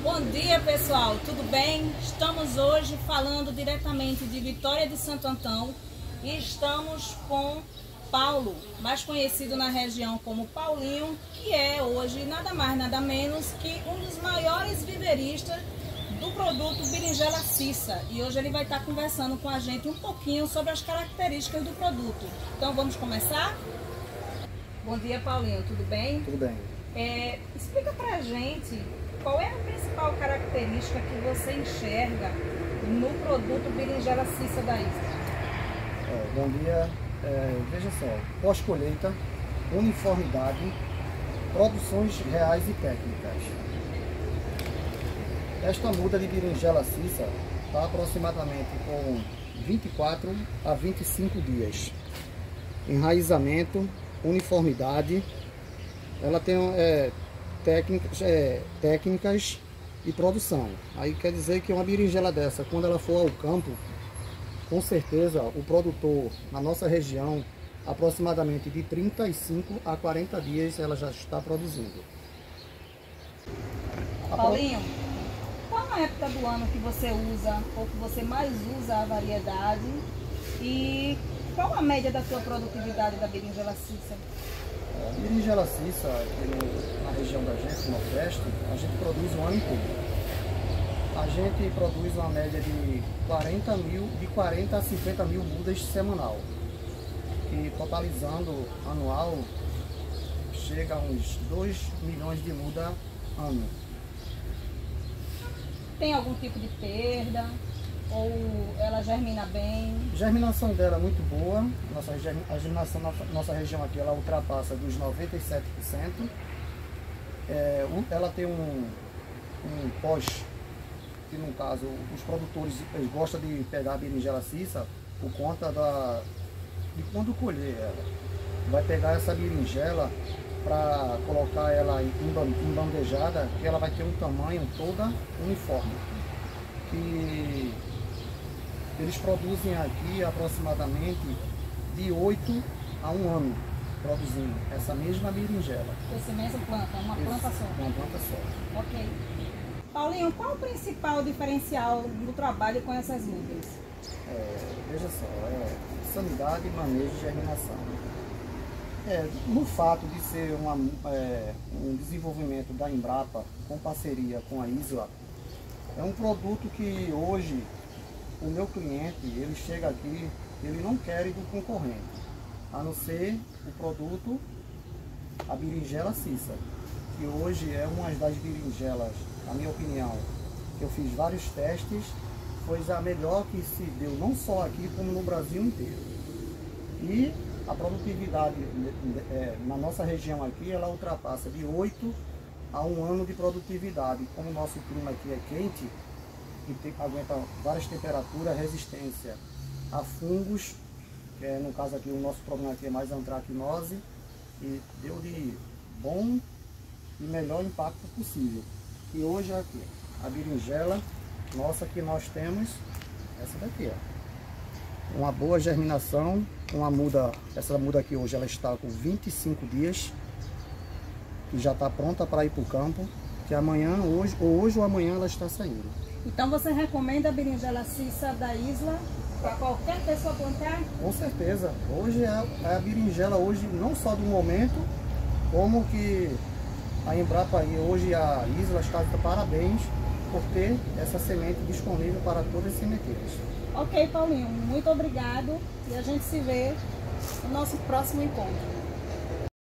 Bom dia, pessoal, tudo bem? Estamos hoje falando diretamente de Vitória de Santo Antão e estamos com Paulo, mais conhecido na região como Paulinho, que é hoje nada mais nada menos que um dos maiores viveristas do produto berinjela Cissa. E hoje ele vai estar conversando com a gente um pouquinho sobre as características do produto. Então vamos começar? Bom dia, Paulinho, tudo bem? Tudo bem. Explica pra gente qual é a principal característica que você enxerga no produto berinjela Cissa da Isla? Bom dia. Veja só, pós-colheita, uniformidade, produções reais e técnicas. Esta muda de berinjela Cissa está aproximadamente com 24 a 25 dias. Enraizamento, uniformidade, ela tem técnicas e produção. Aí quer dizer que uma berinjela dessa, quando ela for ao campo, com certeza o produtor na nossa região, aproximadamente de 35 a 40 dias ela já está produzindo. Paulinho, qual a época do ano que você usa ou que você mais usa a variedade e qual a média da sua produtividade da berinjela Cissa? A berinjela Cissa, na região da gente, no Nordeste, a gente produz um ano inteiro. A gente produz uma média de 40 a 50 mil mudas semanal. E totalizando anual, chega a uns 2 milhões de muda ano. Tem algum tipo de perda? Ou ela germina bem? A germinação dela é muito boa. A germinação na nossa região aqui ela ultrapassa dos 97%. Ela tem um pós, que no caso os produtores gostam de pegar a berinjela Cissa por conta de quando colher ela. Vai pegar essa berinjela para colocar ela em bandejada, que ela vai ter um tamanho toda uniforme. Que eles produzem aqui aproximadamente de 8 a 1 ano produzindo essa mesma berinjela. Essa mesma planta, uma planta só? Uma planta só. Ok. Paulinho, qual o principal diferencial do trabalho com essas mudas? Veja só, sanidade, manejo e germinação. No fato de ser um desenvolvimento da Embrapa com parceria com a Isla, é um produto que hoje o meu cliente, ele chega aqui, ele não quer ir do concorrente, a não ser o produto, a berinjela Cissa, que hoje é uma das berinjelas, na minha opinião, que eu fiz vários testes, foi a melhor que se deu, não só aqui, como no Brasil inteiro. E a produtividade na nossa região aqui, ela ultrapassa de 8 a 1 ano de produtividade. Como o nosso clima aqui é quente, que aguenta várias temperaturas, resistência a fungos, que no caso aqui o nosso problema aqui é mais antracnose, e deu de bom e melhor impacto possível. E hoje aqui, a berinjela nossa que nós temos, essa daqui, ó. Uma boa germinação, essa muda aqui hoje ela está com 25 dias, e já está pronta para ir para o campo, que amanhã, hoje ou amanhã ela está saindo. Então você recomenda a berinjela Cissa da Isla para qualquer pessoa plantar? Com certeza. Hoje é a berinjela, hoje não só do momento, como que a Embrapa e hoje a Isla está de parabéns por ter essa semente disponível para todas as sementeiras. Ok, Paulinho, muito obrigado e a gente se vê no nosso próximo encontro.